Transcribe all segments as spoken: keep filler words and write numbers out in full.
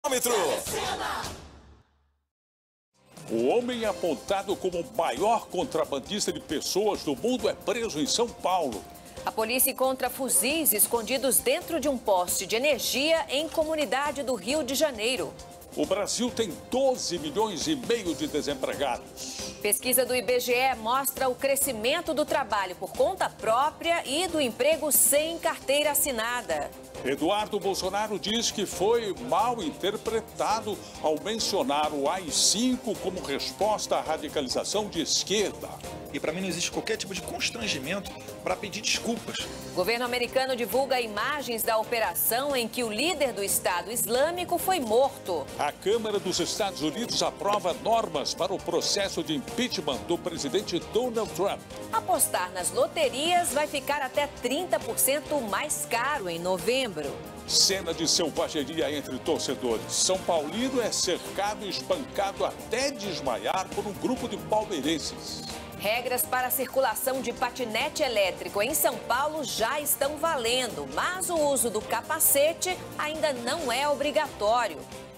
O homem apontado como o maior contrabandista de pessoas do mundo é preso em São Paulo. A polícia encontra fuzis escondidos dentro de um poste de energia em comunidade do Rio de Janeiro. O Brasil tem doze milhões e meio de desempregados. Pesquisa do I B G E mostra o crescimento do trabalho por conta própria e do emprego sem carteira assinada. Eduardo Bolsonaro diz que foi mal interpretado ao mencionar o A I cinco como resposta à radicalização de esquerda. E para mim não existe qualquer tipo de constrangimento para pedir desculpas. O governo americano divulga imagens da operação em que o líder do Estado Islâmico foi morto. A Câmara dos Estados Unidos aprova normas para o processo de impeachment do presidente Donald Trump. Apostar nas loterias vai ficar até trinta por cento mais caro em novembro. Cena de selvageria entre torcedores. São Paulino é cercado e espancado até desmaiar por um grupo de palmeirenses. Regras para a circulação de patinete elétrico em São Paulo já estão valendo, mas o uso do capacete ainda não é obrigatório.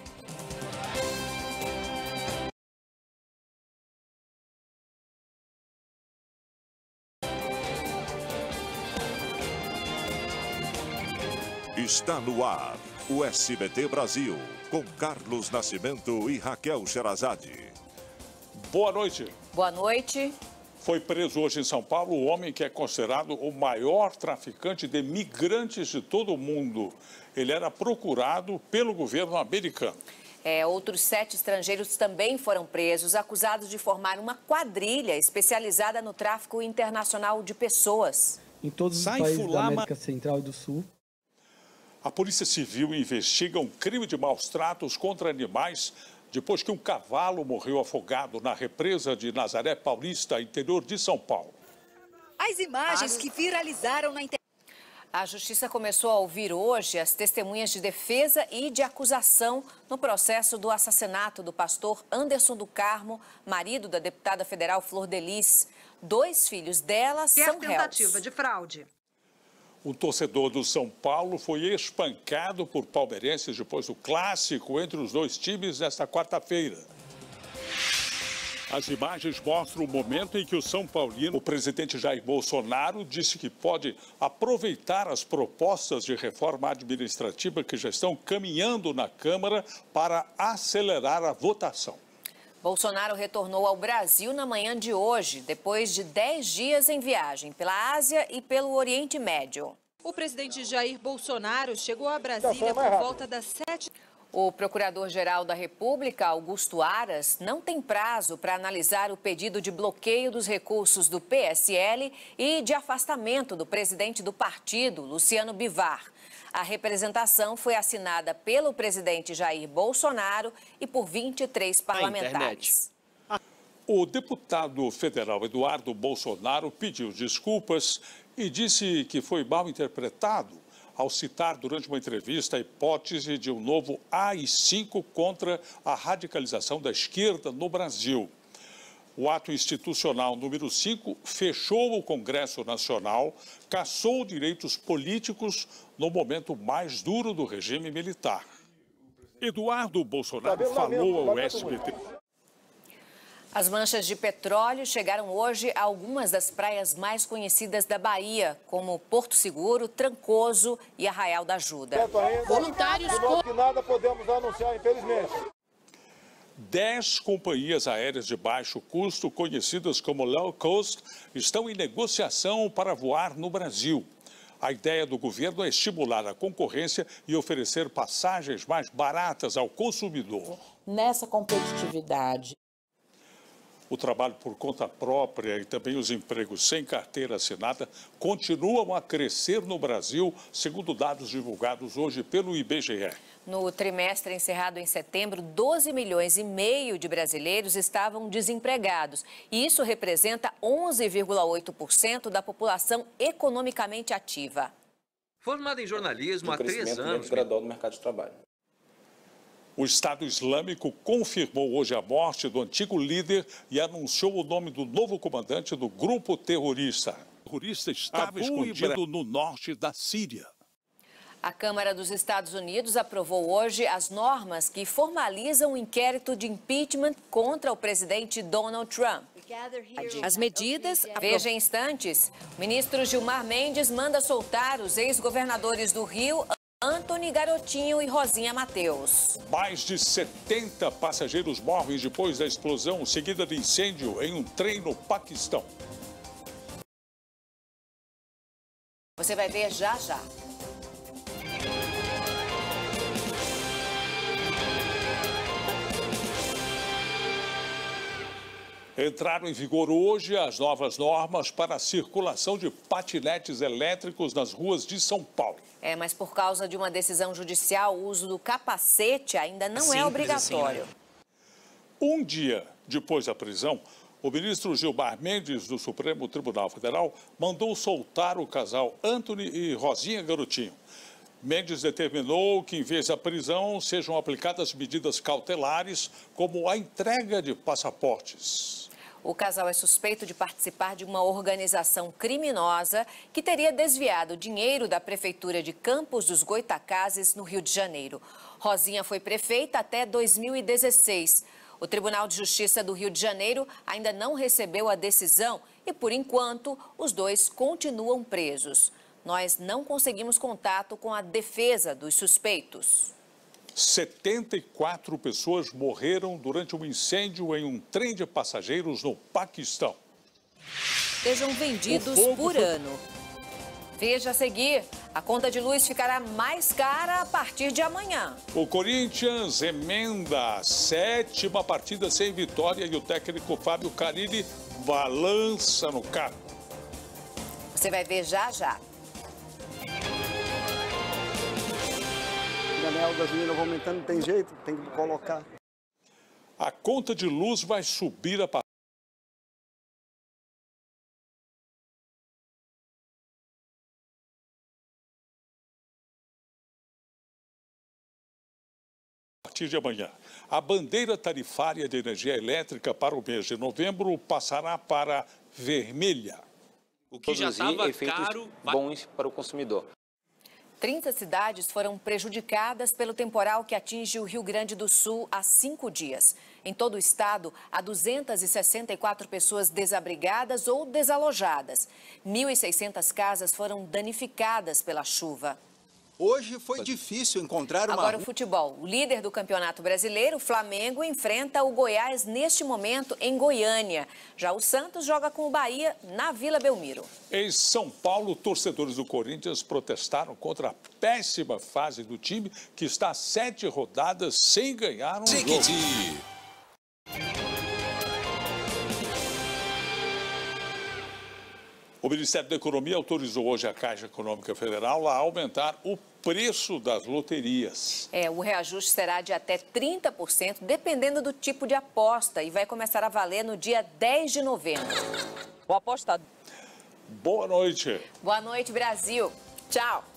Está no ar o S B T Brasil, com Carlos Nascimento e Raquel Sherazade. Boa noite. Boa noite. Foi preso hoje em São Paulo o homem que é considerado o maior traficante de migrantes de todo o mundo. Ele era procurado pelo governo americano. É, outros sete estrangeiros também foram presos, acusados de formar uma quadrilha especializada no tráfico internacional de pessoas. Em todos os países da América Central e do Sul. A Polícia Civil investiga um crime de maus tratos contra animais depois que um cavalo morreu afogado na represa de Nazaré Paulista, interior de São Paulo. As imagens que viralizaram na internet. A Justiça começou a ouvir hoje as testemunhas de defesa e de acusação no processo do assassinato do pastor Anderson do Carmo, marido da deputada federal Flor de Lis. Dois filhos dela são réus. Tentativa de fraude. O torcedor do São Paulo foi espancado por palmeirenses depois do clássico entre os dois times nesta quarta-feira. As imagens mostram o momento em que o São Paulino, o presidente Jair Bolsonaro, disse que pode aproveitar as propostas de reforma administrativa que já estão caminhando na Câmara para acelerar a votação. Bolsonaro retornou ao Brasil na manhã de hoje, depois de dez dias em viagem pela Ásia e pelo Oriente Médio. O presidente Jair Bolsonaro chegou a Brasília por volta das sete... O procurador-geral da República, Augusto Aras, não tem prazo para analisar o pedido de bloqueio dos recursos do P S L e de afastamento do presidente do partido, Luciano Bivar. A representação foi assinada pelo presidente Jair Bolsonaro e por vinte e três parlamentares. O deputado federal Eduardo Bolsonaro pediu desculpas e disse que foi mal interpretado ao citar durante uma entrevista a hipótese de um novo A I cinco contra a radicalização da esquerda no Brasil. O ato institucional número cinco fechou o Congresso Nacional, cassou direitos políticos no momento mais duro do regime militar. Eduardo Bolsonaro falou ao S B T. As manchas de petróleo chegaram hoje a algumas das praias mais conhecidas da Bahia, como Porto Seguro, Trancoso e Arraial da Ajuda. Voluntários... Que nada podemos anunciar, infelizmente. Dez companhias aéreas de baixo custo, conhecidas como low cost, estão em negociação para voar no Brasil. A ideia do governo é estimular a concorrência e oferecer passagens mais baratas ao consumidor. Nessa competitividade. O trabalho por conta própria e também os empregos sem carteira assinada continuam a crescer no Brasil, segundo dados divulgados hoje pelo I B G E. No trimestre encerrado em setembro, doze milhões e meio de brasileiros estavam desempregados. E isso representa onze vírgula oito por cento da população economicamente ativa. Formado em jornalismo há três anos. Gradual do mercado de trabalho. O Estado Islâmico confirmou hoje a morte do antigo líder e anunciou o nome do novo comandante do grupo terrorista. O terrorista estava escondido no norte da Síria. A Câmara dos Estados Unidos aprovou hoje as normas que formalizam o inquérito de impeachment contra o presidente Donald Trump. As medidas... Veja em instantes. O ministro Gilmar Mendes manda soltar os ex-governadores do Rio, Antony Garotinho e Rosinha Mateus. Mais de setenta passageiros morrem depois da explosão seguida de incêndio em um trem no Paquistão. Você vai ver já já. Entraram em vigor hoje as novas normas para a circulação de patinetes elétricos nas ruas de São Paulo. É, mas por causa de uma decisão judicial, o uso do capacete ainda não é obrigatório. Assim, né? Um dia depois da prisão, o ministro Gilmar Mendes, do Supremo Tribunal Federal, mandou soltar o casal Antony e Rosinha Garotinho. Mendes determinou que, em vez da prisão, sejam aplicadas medidas cautelares, como a entrega de passaportes. O casal é suspeito de participar de uma organização criminosa que teria desviado dinheiro da Prefeitura de Campos dos Goytacazes, no Rio de Janeiro. Rosinha foi prefeita até dois mil e dezesseis. O Tribunal de Justiça do Rio de Janeiro ainda não recebeu a decisão e, por enquanto, os dois continuam presos. Nós não conseguimos contato com a defesa dos suspeitos. setenta e quatro pessoas morreram durante um incêndio em um trem de passageiros no Paquistão. Sejam vendidos por foi... ano. Veja a seguir, a conta de luz ficará mais cara a partir de amanhã. O Corinthians emenda a sétima partida sem vitória e o técnico Fábio Carilli balança no carro. Você vai ver já já. O gasolina vai aumentando, não tem jeito, tem que colocar. A conta de luz vai subir a partir de amanhã. A bandeira tarifária de energia elétrica para o mês de novembro passará para vermelha. O que já estava caro, bons para o consumidor. trinta cidades foram prejudicadas pelo temporal que atinge o Rio Grande do Sul há cinco dias. Em todo o estado, há duzentas e sessenta e quatro pessoas desabrigadas ou desalojadas. mil e seiscentas casas foram danificadas pela chuva. Hoje foi difícil encontrar uma... Agora o futebol. O líder do Campeonato Brasileiro, o Flamengo, enfrenta o Goiás neste momento em Goiânia. Já o Santos joga com o Bahia na Vila Belmiro. Em São Paulo, torcedores do Corinthians protestaram contra a péssima fase do time, que está a sete rodadas sem ganhar um jogo. O Ministério da Economia autorizou hoje a Caixa Econômica Federal a aumentar o preço das loterias. É, o reajuste será de até trinta por cento, dependendo do tipo de aposta, e vai começar a valer no dia dez de novembro. O apostador... Boa noite. Boa noite, Brasil. Tchau.